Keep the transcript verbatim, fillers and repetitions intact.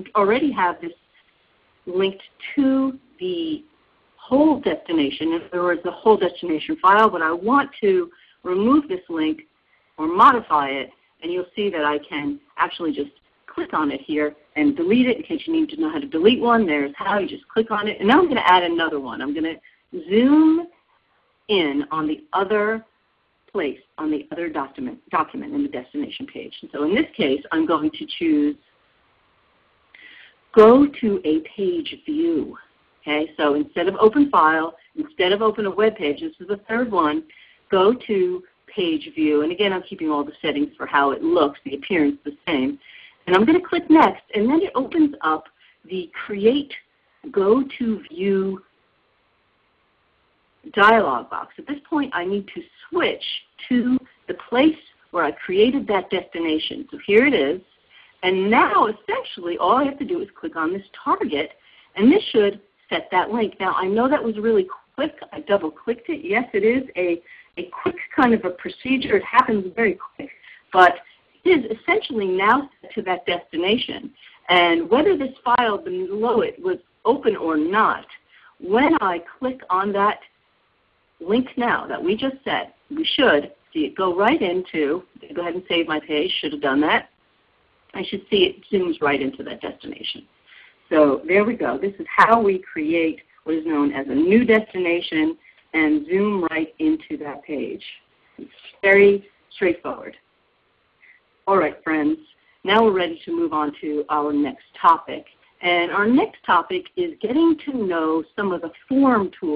we already have this linked to the whole destination, in other words, the whole destination file, but I want to remove this link or modify it, and you'll see that I can actually just click on it here and delete it in case you need to know how to delete one. There's how. You just click on it. And now I'm going to add another one. I'm going to zoom in on the other place, on the other document, document in the destination page. And so in this case, I'm going to choose Go to a Page View. Okay, so instead of Open File, instead of Open a Web Page, this is the third one, go to Page View. And again, I'm keeping all the settings for how it looks, the appearance the same. And I'm going to click Next, and then it opens up the Create Go to View dialog box. At this point, I need to switch to the place where I created that destination. So here it is. And now, essentially, all I have to do is click on this target, and this should set that link. Now, I know that was really quick. I double-clicked it. Yes, it is a, a quick kind of a procedure. It happens very quick. But it is essentially now set to that destination. And whether this file below it was open or not, when I click on that link now that we just set, we should see it go right into, go ahead and save my page, should have done that. I should see it zooms right into that destination. So there we go. This is how we create what is known as a new destination and zoom right into that page. It's very straightforward. All right, friends. Now we're ready to move on to our next topic. And our next topic is getting to know some of the form tools